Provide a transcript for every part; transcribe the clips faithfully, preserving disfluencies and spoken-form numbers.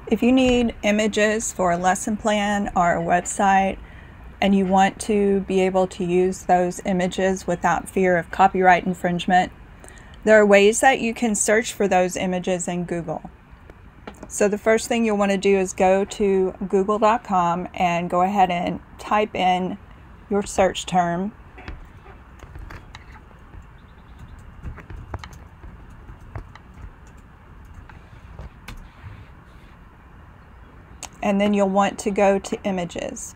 If you need images for a lesson plan or a website and you want to be able to use those images without fear of copyright infringement, there are ways that you can search for those images in Google. So the first thing you'll want to do is go to google dot com and go ahead and type in your search term. And then you'll want to go to images.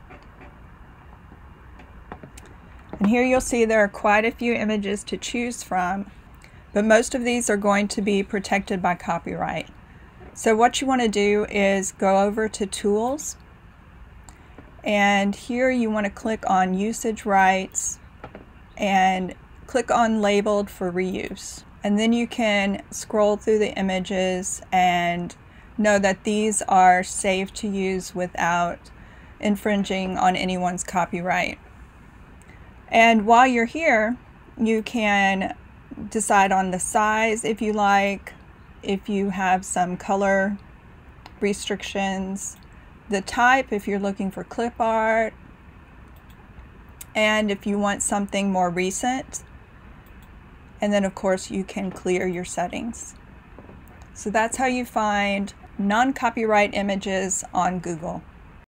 And here you'll see there are quite a few images to choose from, but most of these are going to be protected by copyright. So what you want to do is go over to Tools, and here you want to click on Usage Rights and click on Labeled for Reuse. And then you can scroll through the images and know that these are safe to use without infringing on anyone's copyright. And while you're here, you can decide on the size if you like, if you have some color restrictions, the type if you're looking for clip art, and if you want something more recent. And then of course you can clear your settings. So that's how you find non-copyright images on Google.